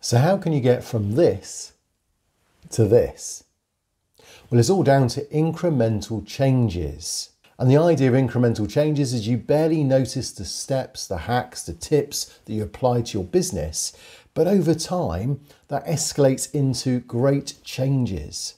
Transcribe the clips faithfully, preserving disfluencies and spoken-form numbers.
So how can you get from this to this? Well, it's all down to incremental changes. And the idea of incremental changes is you barely notice the steps, the hacks, the tips that you apply to your business, but over time that escalates into great changes.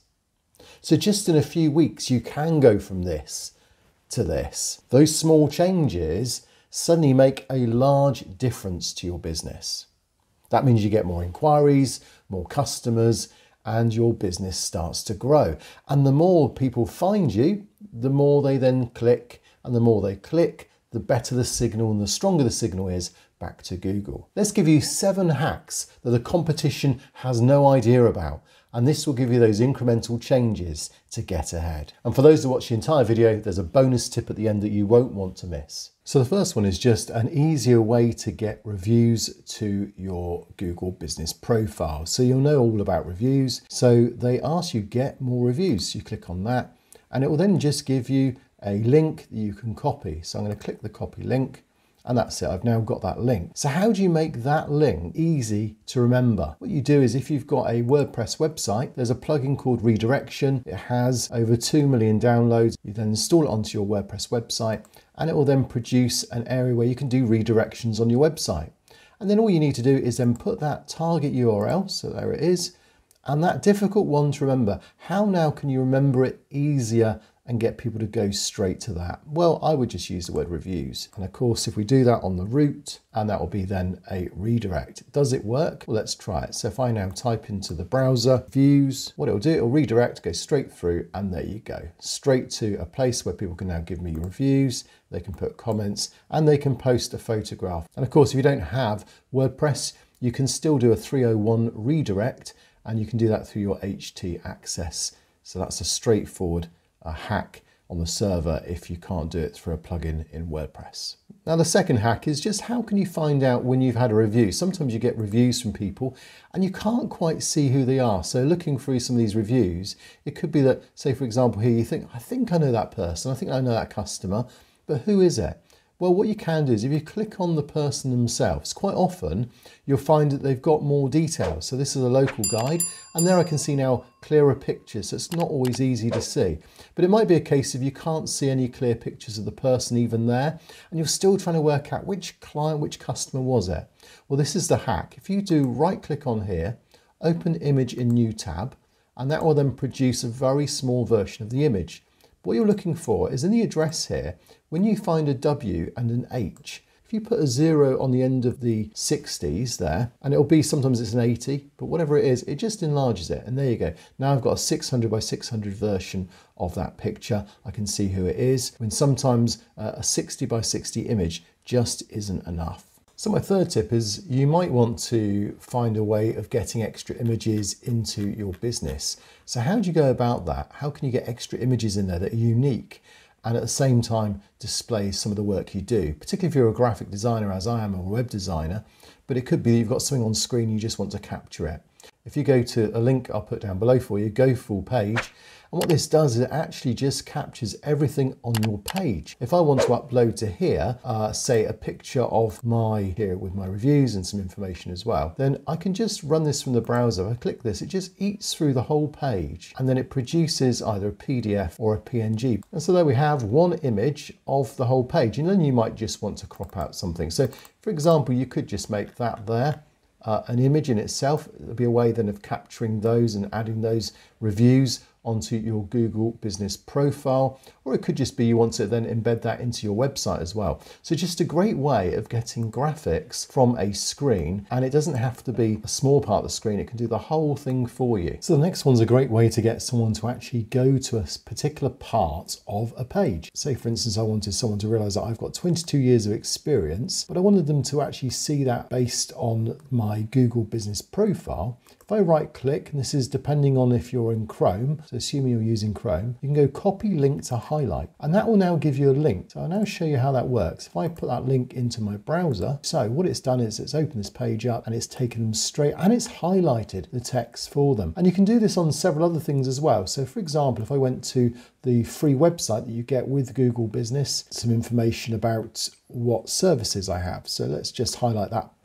So just in a few weeks, you can go from this to this. Those small changes suddenly make a large difference to your business. That means you get more inquiries, more customers, and your business starts to grow. And the more people find you, the more they then click, and the more they click, the better the signal and the stronger the signal is back to Google. Let's give you seven hacks that the competition has no idea about. And this will give you those incremental changes to get ahead. And for those that watch the entire video, there's a bonus tip at the end that you won't want to miss. So the first one is just an easier way to get reviews to your Google business profile. So you'll know all about reviews. So they ask you get more reviews. You click on that and it will then just give you a link that you can copy. So I'm going to click the copy link. And that's it, I've now got that link. So how do you make that link easy to remember? What you do is if you've got a WordPress website, there's a plugin called Redirection. It has over two million downloads. You then install it onto your WordPress website and it will then produce an area where you can do redirections on your website. And then all you need to do is then put that target U R L, so there it is, and that difficult one to remember. How now can you remember it easier and get people to go straight to that? Well, I would just use the word reviews. And of course, if we do that on the root, and that will be then a redirect. Does it work? Well, let's try it. So if I now type into the browser, views, what it'll do, it'll redirect, go straight through, and there you go. Straight to a place where people can now give me reviews, they can put comments, and they can post a photograph. And of course, if you don't have WordPress, you can still do a three oh one redirect, and you can do that through your H T access. So that's a straightforward a hack on the server if you can't do it through a plugin in WordPress. Now the second hack is just how can you find out when you've had a review? Sometimes you get reviews from people and you can't quite see who they are. So looking through some of these reviews, it could be that, say for example here, you think, I think I know that person, I think I know that customer, but who is it? Well, what you can do is if you click on the person themselves, quite often you'll find that they've got more details. So this is a local guide, and there I can see now clearer pictures. So it's not always easy to see, but it might be a case of you can't see any clear pictures of the person even there, and you're still trying to work out which client, which customer was it. Well, this is the hack. If you do right click on here, open image in new tab, and that will then produce a very small version of the image. What you're looking for is in the address here, when you find a W and an H, if you put a zero on the end of the sixties there, and it'll be, sometimes it's an eighty, but whatever it is, it just enlarges it. And there you go. Now I've got a six hundred by six hundred version of that picture. I can see who it is, when sometimes uh, a sixty by sixty image just isn't enough. So my third tip is you might want to find a way of getting extra images into your business. So how do you go about that? How can you get extra images in there that are unique and at the same time display some of the work you do, particularly if you're a graphic designer, as I am, or a web designer, but it could be that you've got something on screen, you just want to capture it. If you go to a link I'll put down below for you, go full page, and what this does is it actually just captures everything on your page. If I want to upload to here, uh, say a picture of my, here with my reviews and some information as well, then I can just run this from the browser. If I click this, it just eats through the whole page, and then it produces either a P D F or a P N G. And so there we have one image of the whole page, and then you might just want to crop out something. So for example, you could just make that there uh, an image in itself. It'll be a way then of capturing those and adding those reviews onto your Google business profile, or it could just be you want to then embed that into your website as well. So just a great way of getting graphics from a screen, and it doesn't have to be a small part of the screen, it can do the whole thing for you. So the next one's a great way to get someone to actually go to a particular part of a page. Say for instance, I wanted someone to realize that I've got twenty-two years of experience, but I wanted them to actually see that based on my Google business profile. If I right click, and this is depending on if you're in Chrome, so assuming you're using Chrome, you can go copy link to highlight, and that will now give you a link. So I'll now show you how that works. If I put that link into my browser, so what it's done is it's opened this page up and it's taken them straight, and it's highlighted the text for them. And you can do this on several other things as well. So for example, if I went to the free website that you get with Google Business, some information about what services I have. So let's just highlight that there.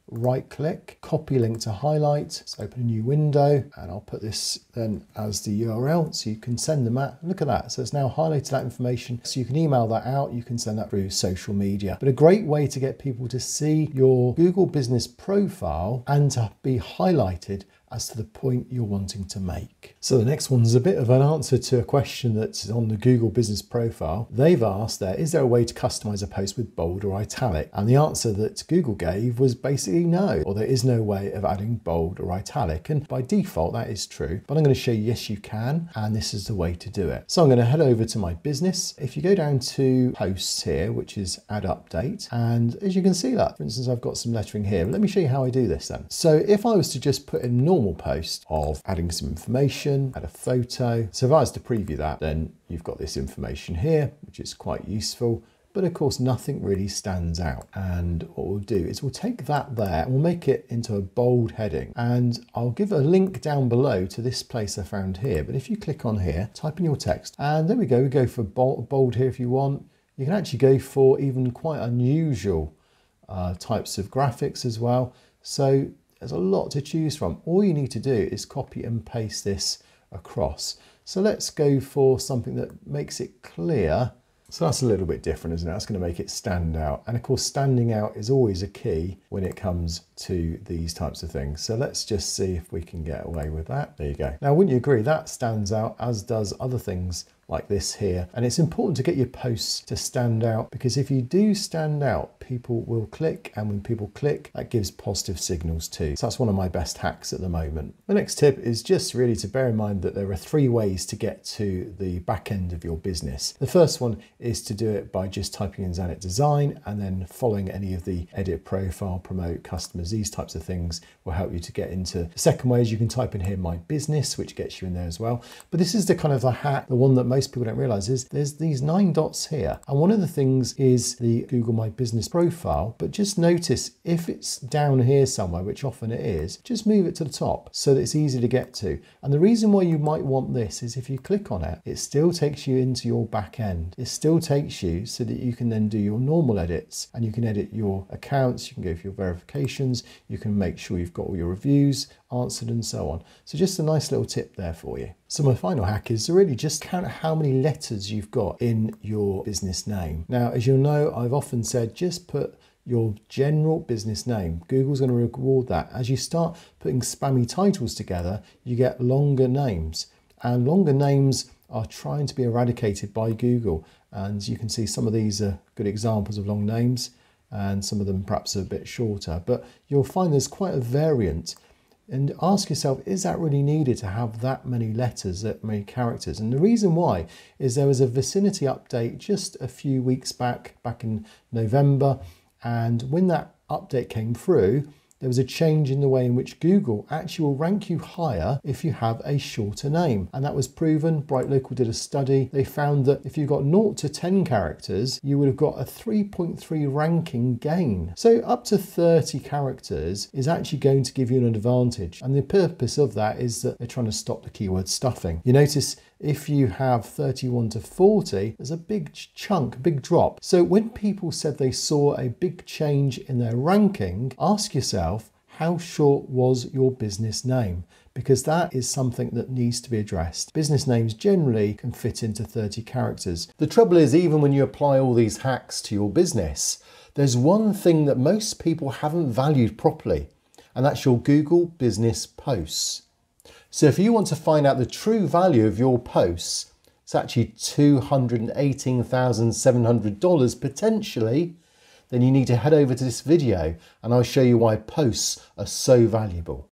right click, copy link to highlight. Let's open a new window and I'll put this then as the U R L so you can send them out. Look at that. So it's now highlighted that information. So you can email that out. You can send that through social media. But a great way to get people to see your Google business profile and to be highlighted as to the point you're wanting to make. So the next one's a bit of an answer to a question that's on the Google business profile. They've asked there, is there a way to customize a post with bold or italic? And the answer that Google gave was basically no, or there is no way of adding bold or italic. And by default, that is true. But I'm going to show you, yes, you can. And this is the way to do it. So I'm going to head over to my business. If you go down to posts here, which is add update, and as you can see that, for instance, I've got some lettering here. Let me show you how I do this then. So if I was to just put in normal post of adding some information, add a photo. So if I was to preview that, then you've got this information here, which is quite useful. But of course, nothing really stands out. And what we'll do is we'll take that there and we'll make it into a bold heading. And I'll give a link down below to this place I found here. But if you click on here, type in your text, and there we go. We go for bold, bold here if you want. You can actually go for even quite unusual uh, types of graphics as well. So there's a lot to choose from. All you need to do is copy and paste this across. So let's go for something that makes it clear. So that's a little bit different, isn't it? That's going to make it stand out. And of course, standing out is always a key when it comes to these types of things. So let's just see if we can get away with that. There you go. Now, wouldn't you agree that stands out, as does other things like this here. And it's important to get your posts to stand out, because if you do stand out, people will click, and when people click, that gives positive signals too. So that's one of my best hacks at the moment. The next tip is just really to bear in mind that there are three ways to get to the back end of your business. The first one is to do it by just typing in Zanet Design and then following any of the edit profile, promote customers, these types of things will help you to get into. The second way is you can type in here my business, which gets you in there as well. But this is the kind of the hack, the one that most people don't realize, is there's these nine dots here. And one of the things is the Google My Business profile, but just notice if it's down here somewhere, which often it is, just move it to the top so that it's easy to get to. And the reason why you might want this is if you click on it, it still takes you into your back end. It still takes you so that you can then do your normal edits, and you can edit your accounts, you can go for your verifications, you can make sure you've got all your reviews answered and so on. So just a nice little tip there for you. So my final hack is to really just count how many letters you've got in your business name. Now, as you'll know, I've often said, just put your general business name. Google's going to reward that. As you start putting spammy titles together, you get longer names, and longer names are trying to be eradicated by Google. And you can see some of these are good examples of long names, and some of them perhaps are a bit shorter, but you'll find there's quite a variant. And ask yourself, is that really needed to have that many letters, that many characters? And the reason why is there was a Vicinity update just a few weeks back, back in November. And when that update came through, there was a change in the way in which Google actually will rank you higher if you have a shorter name. And that was proven. Bright Local did a study. They found that if you got zero to ten characters, you would have got a three point three ranking gain. So up to thirty characters is actually going to give you an advantage. And the purpose of that is that they're trying to stop the keyword stuffing. You notice if you have thirty-one to forty, there's a big chunk, a big drop. So when people said they saw a big change in their ranking, ask yourself, how short was your business name? Because that is something that needs to be addressed. Business names generally can fit into thirty characters. The trouble is, even when you apply all these hacks to your business, there's one thing that most people haven't valued properly, and that's your Google business posts. So if you want to find out the true value of your posts, it's actually two hundred eighteen thousand seven hundred dollars potentially, then you need to head over to this video and I'll show you why posts are so valuable.